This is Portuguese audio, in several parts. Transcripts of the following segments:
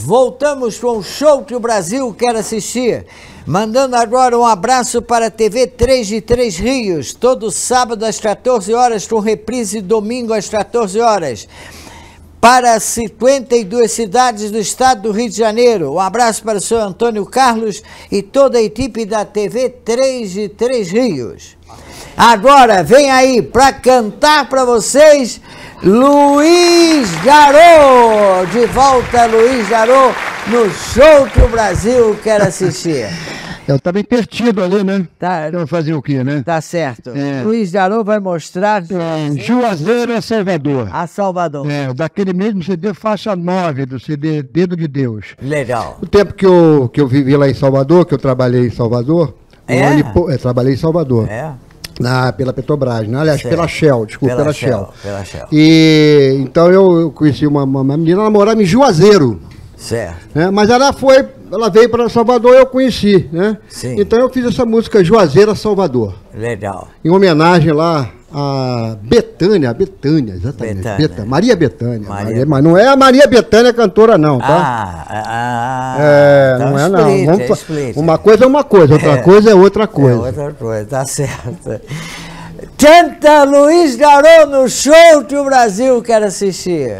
voltamos com o show que o Brasil quer assistir. Mandando agora um abraço para a TV 3 de Três Rios, todo sábado às 14 horas, com reprise domingo às 14 horas. Para 52 cidades do estado do Rio de Janeiro. Um abraço para o senhor Antônio Carlos e toda a equipe da TV 3 de Três Rios. Agora, vem aí para cantar para vocês, Luiz Garot. De volta, Luiz Garot, no show que o Brasil quer assistir. Eu tá bem pertinho ali, né? Tá. Então fazer o quê, né? Tá certo. Luiz Garot vai mostrar... Juazeiro a Salvador. A Salvador. Daquele mesmo CD faixa 9 do CD Dedo de Deus. Legal. O tempo que eu vivi lá em Salvador, que eu trabalhei em Salvador... trabalhei em Salvador. Pela Petrobras, né? Aliás, certo. Pela Shell, desculpa, pela Shell. Pela Shell. E então eu conheci uma menina, ela morava em Juazeiro. Certo. Né? Mas ela veio para Salvador e eu conheci, né? Sim. Então eu fiz essa música Juazeiro a Salvador. Legal. Em homenagem lá a Bethânia, exatamente. Bethânia. Maria Bethânia. Mas não é a Maria Bethânia cantora, não, tá? Então não é não. Explica. Uma coisa é uma coisa, outra coisa é outra coisa. É outra coisa, tá certo. Canta Luiz Garot no show que o Brasil quer assistir.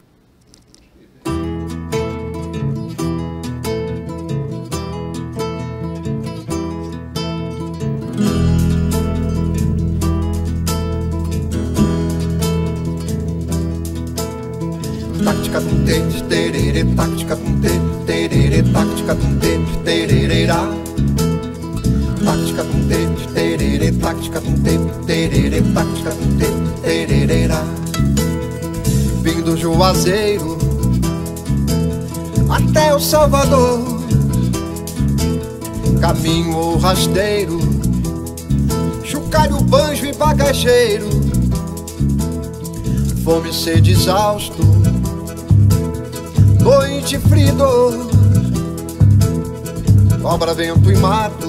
Tática tum te, tererê, tática tum te, tererê, tática tum te, tererê. Tática tum te, tererê, tática tum te, tererê, tática tum te, tererê. Vim do Juazeiro até o Salvador, caminho ou rasteiro, chocalho, banjo e bagageiro, fome, sede, exausto, noite, frio, dor, cobra, vento e mato,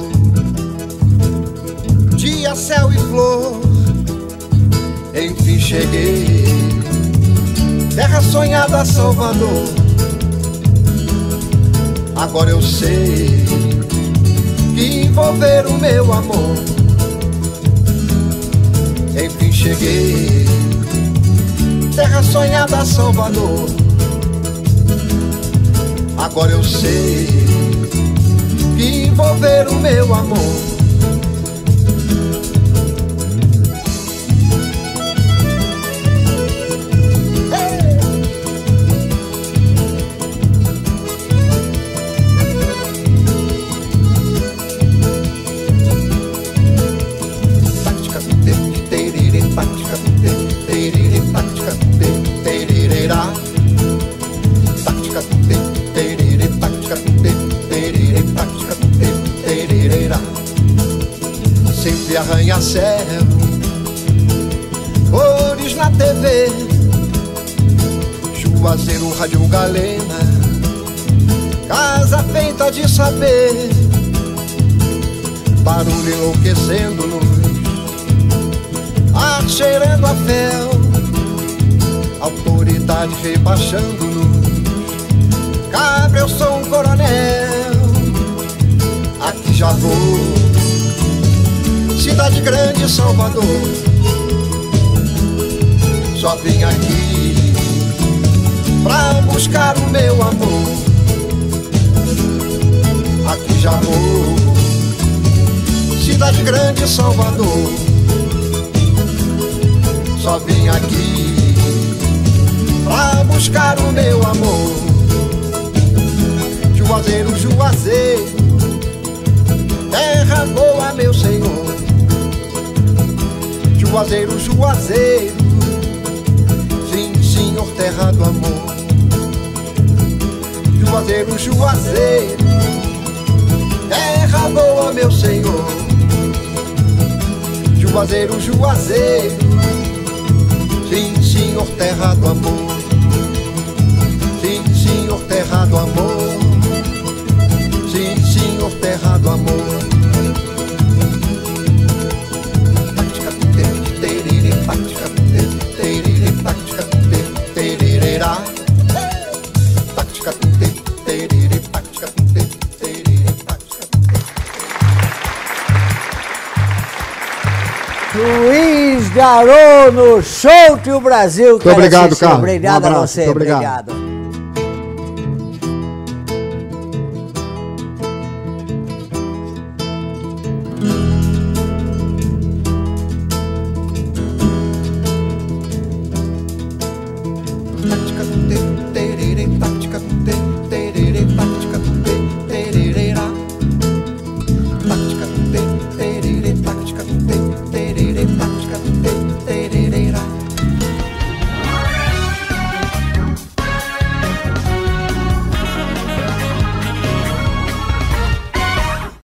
dia, céu e flor. Enfim cheguei, terra sonhada, Salvador. Agora eu sei que envolver o meu amor. Enfim cheguei, terra sonhada, Salvador. Agora eu sei que envolver o meu amor. Tática tum tererê, tática tum tererê, tática tum tererê. Tática tum tererê, tática tum tererê, tática tum tererê. Sempre arranha-céu, cores na TV, Juazeiro, Rádio Galena, casa feita de saber, barulho enlouquecendo-nos, ar cheirando a fel, autoridade rebaixando-nos. Cabra, eu sou um coronel, aqui já vou, cidade grande, Salvador. Só vim aqui pra buscar o meu amor. Aqui já vou, cidade grande, Salvador. Só vim aqui pra buscar o meu amor. Juazeiro, Juazeiro, terra boa, meu Senhor. Juazeiro, Juazeiro, sim, Senhor, terra do amor. Juazeiro, Juazeiro, terra boa, meu Senhor. Juazeiro, Juazeiro, sim, Senhor, terra do amor. Sim, Senhor, terra do amor. Sim, Senhor, terra do amor. Tática tererê, tática tererê, tática tererê. Tática tererê, tererê, tac-tica-tum-tê, tererê, tac-tica-tum-tê. Luiz Garou no Show Tio Brasil. Muito obrigado, Carlos. Obrigado a você. Obrigado.